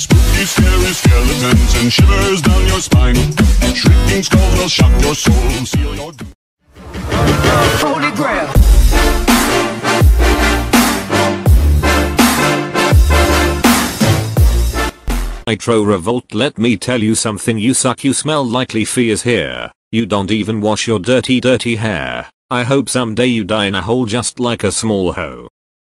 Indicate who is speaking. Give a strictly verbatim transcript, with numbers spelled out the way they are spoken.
Speaker 1: Spooky, scary skeletons and shivers down your spine. Shrieking skulls will shock your soul, seal your doom.
Speaker 2: Holy Grail.
Speaker 3: Nitro Revolt, let me tell you something, you suck, you smell like Leafyishere, you don't even wash your dirty dirty hair. I hope someday you die in a hole just like a small hoe.